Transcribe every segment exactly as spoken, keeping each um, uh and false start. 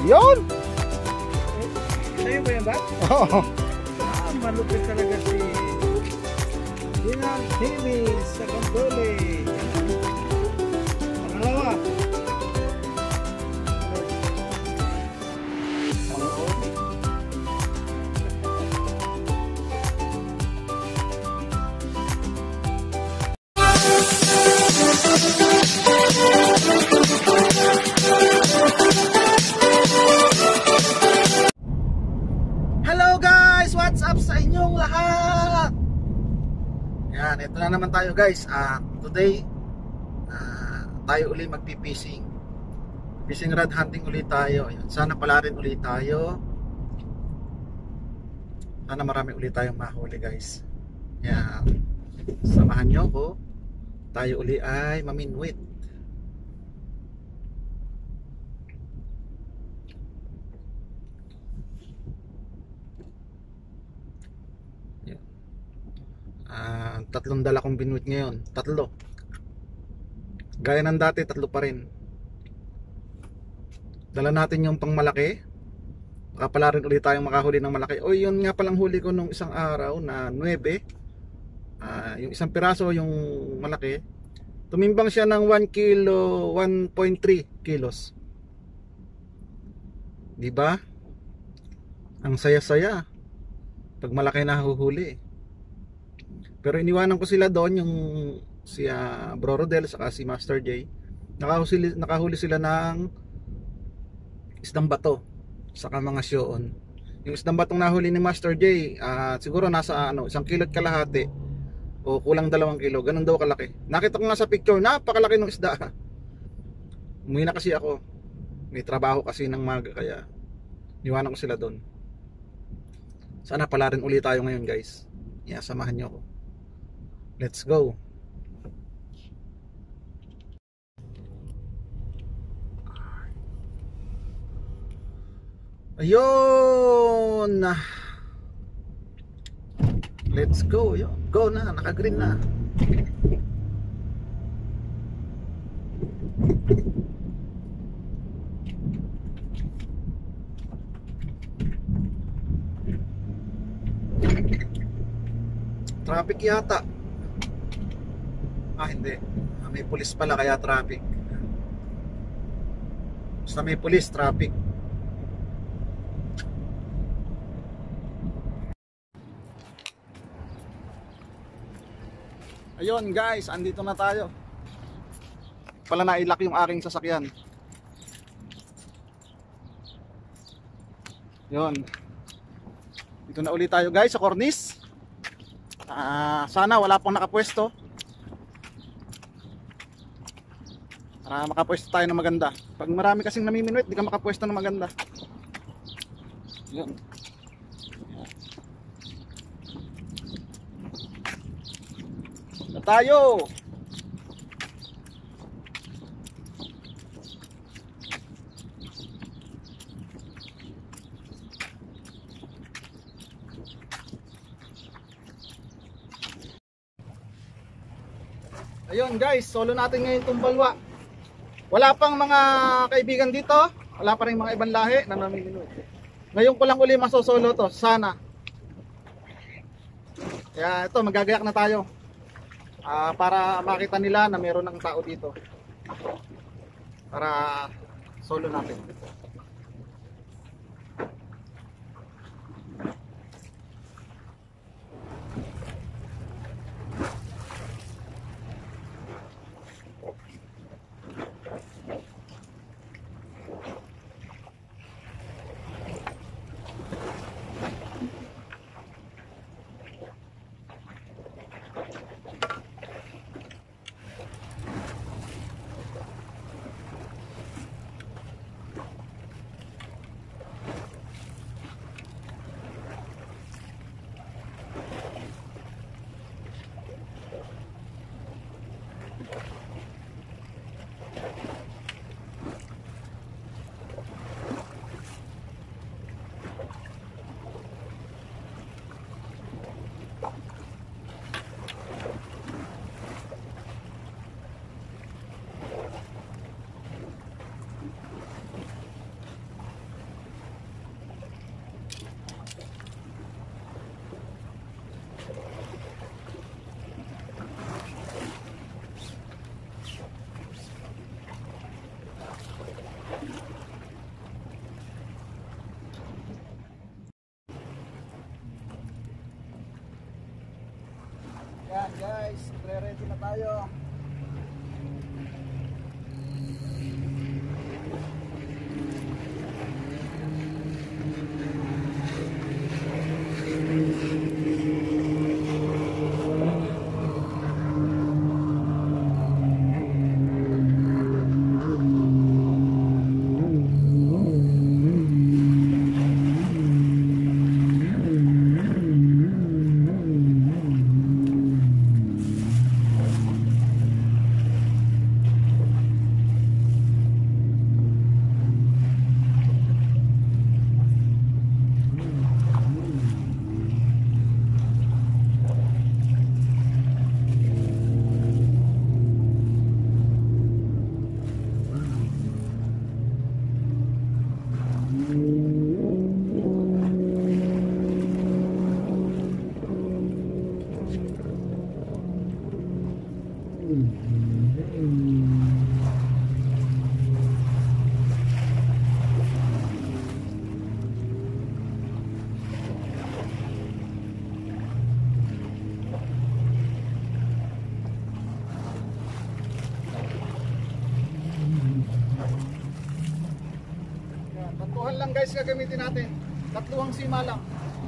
Yun! Sa'yo ba yan ba? Oo. Ah, malupit talaga si Dinang T V sa Kantole. Pangalawa. Hello guys! What's up sa inyong lahat? Yan, ito na naman tayo guys. uh, Today uh, tayo uli magpipishing. Fishing rod hunting ulit tayo. Yan. Sana pala rin ulit tayo. Sana marami ulit tayong mahuli guys. Yan. Samahan nyo ko. Tayo uli ay maminwit. Uh, tatlong dala kong binuit ngayon. Tatlo. Gaya ng dati, tatlo pa rin. Dala natin yung pang malaki. Baka pala rin ulit tayong makahuli ng malaki. O yun nga palang huli ko nung isang araw na nuwebe. uh, Yung isang piraso, yung malaki, tumimbang siya ng one kilo, one point three kilos. Diba? Ang saya-saya pag malaki na huhuli. Pero iniwanan ko sila doon, yung si uh, Bro Rodel saka si Master J. Nakahuli, nakahuli sila ng isdang bato saka mga syoon. Yung isdang batong nahuli ni Master J, uh, siguro nasa ano, isang kilot kalahati o kulang dalawang kilo. Ganun daw kalaki. Nakita ko nga sa picture, napakalaki ng isda. Umuwi na kasi ako. May trabaho kasi ng maga, kaya iniwanan ko sila doon. Sana pala rin ulit tayo ngayon guys. Yeah, samahan niyo ako. Let's go. Ayun. Let's go. Yun. Go na, naka-green na. Traffic yata. Ah, hindi. Ah, may pulis pala, kaya traffic. Basta may pulis, traffic. Ayun guys, andito na tayo. Pala nailak yung aking sasakyan. Yun. Dito na ulit tayo guys sa cornice. Uh, sana wala pong nakapwesto para makapwesto tayo ng maganda. Pag marami kasing namiminuit, di ka makapwesto ng maganda. Yun. Na tayo. Ayun guys, solo natin ngayon itong balwa. Wala pang mga kaibigan dito. Wala pa rin mga ibang lahi na namiminuit. Ngayon ko lang uli masosolo to, sana. Kaya ito, magagayak na tayo. uh, Para makita nila na meron ng tao dito. Para solo natin. Guys, pre-ready na tayo. Tatluhan lang guys gagamitin natin. Tatluhang sima lang.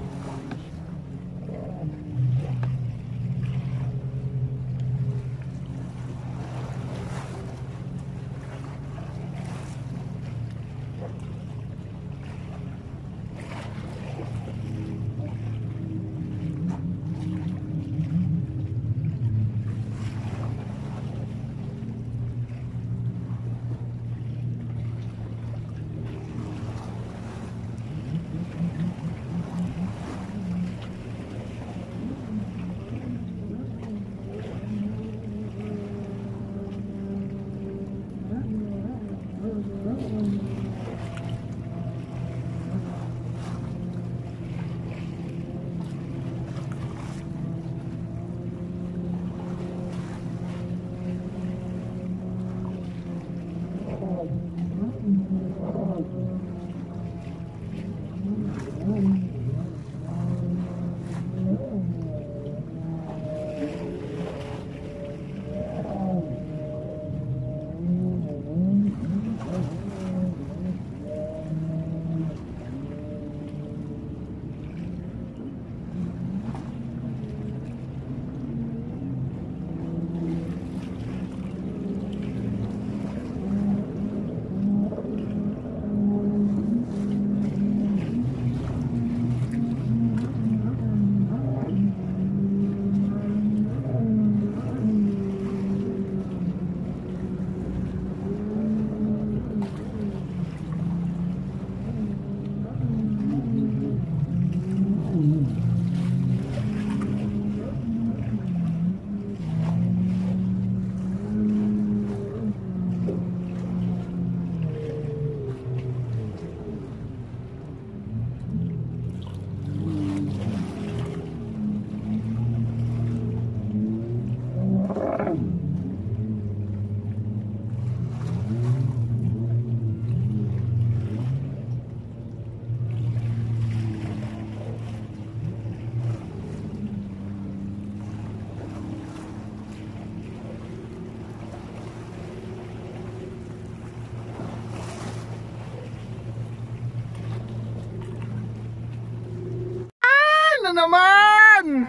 Na naman!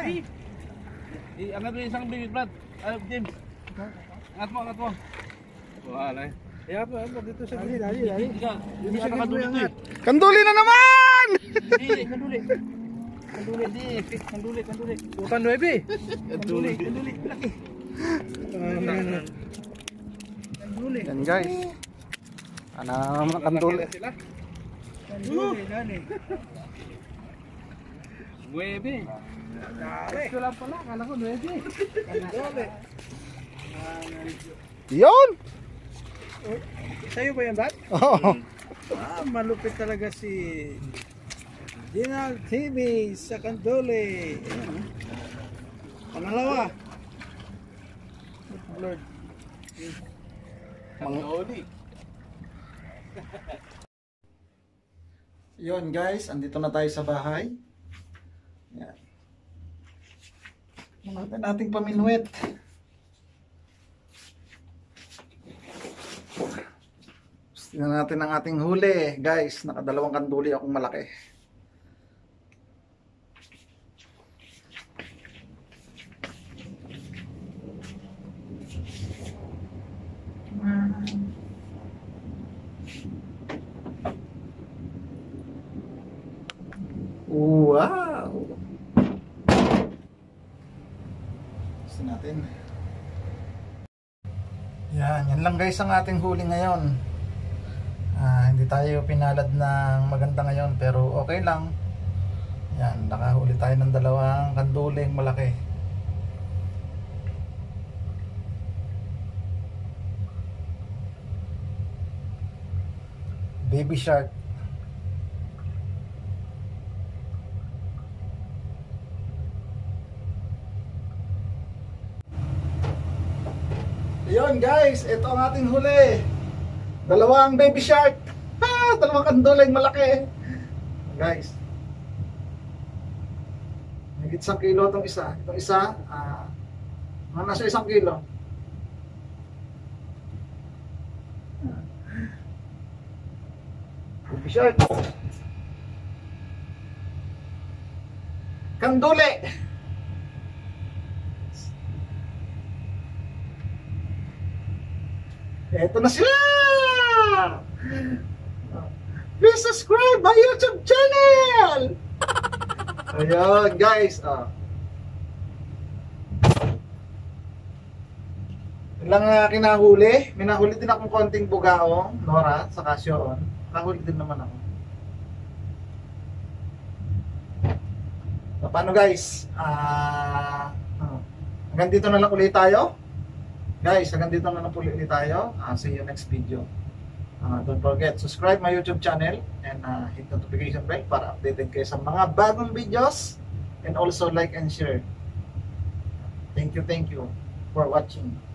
Angat mo yung isang bibig, Brad. Ah, James. Angat mo, angat mo. Wala eh. Kaya po, dito sa gilid. Dali, dali. Hindi siya nakaduli ito eh. Kanduli na naman! Hindi, kanduli. Kanduli, hindi. Kanduli, kanduli. Bukan nuebe. Kanduli, kanduli. Laki. Kanduli. Yan guys. Ano naman kanduli. Kanduli, dali. Nuebe. Ito lang pala, kala ko nuebe. Kanduli. Yun! Sa'yo ba yan, Brad? Oo. Ah, malupit talaga si Ginal T V sa Kanduli. Pangalawa. Lord. Kanduli. Yun guys, andito na tayo sa bahay. Yan. Natin nating paminuit. Tingnan natin ang ating huli. Guys, nakadalawang kanduli akong malaki. Wow! Gusto natin. Yan, yan lang guys ang ating huli ngayon. Ah, hindi tayo pinalad ng maganda ngayon pero okay lang. Yan, nakahuli tayo ng dalawang kanduling malaki. Baby shark. Ayun guys, ito ang ating huli. Dalawang baby shark. Ha, dalawang kanduling malaki. Guys. Higit isang kilo itong isa. Itong isa, ah, mga nasa isang kilo. Baby shark. Kanduli. Eto na sila! Please subscribe my YouTube channel! Ayun guys, ah. Ilang uh, kinahuli. May nahuli din akong konting bugaong, Nora, sa Casio. Nahuli din naman ako. So, paano guys? Ah, uh, hanggang dito na lang ulit tayo. Guys, hanggang dito na lang ulit tayo. Uh, see you next video. Uh, don't forget, subscribe my YouTube channel and uh, hit notification bell para updated kayo sa mga bagong videos, and also like and share. Thank you, thank you for watching.